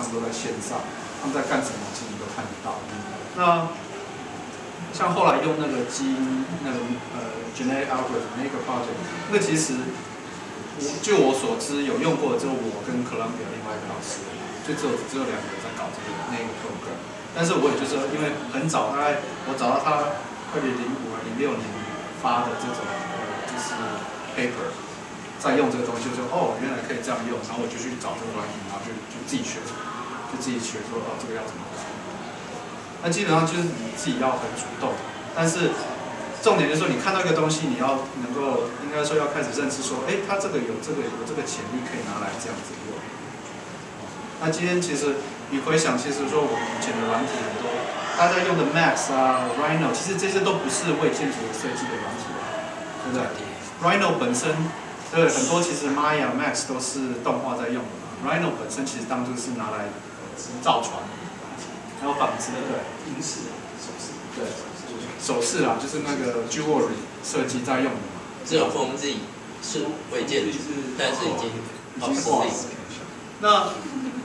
们都在线上，他们在干什么其实你都看得到。那像后来用那个基因那个genetic algorithm 那个 project， 那其实据我所知有用过的只有我跟 Columbia 另外一个老师，就只有2个人在搞这个那个 program。但是我也就是因为很早，大概我找到他2005、06年发的这种就是 paper， 在用这个东西，就哦原来可以这样用，然后我就去找这个软体，然后就自己学，说哦这个要怎么搞。那基本上就是你自己要很主动，但是重点就是说你看到一个东西，你要能够应该说要开始认识说，哎，它这个有这个潜力可以拿来这样子用。那今天其实你回想，其实说我们以前的软体很多，大家用的 Max 啊、Rhino， 其实这些都不是为建筑设计的软体，对不对 ？Rhino 本身，对很多其实 Maya、Max 都是动画在用的嘛。Rhino 本身其实当初是拿来造船，还有纺织，对，银饰、首饰，对，首饰啦，就是那个 jewelry 设计在用的嘛。 只有风力是为建筑，但是已经挂了。那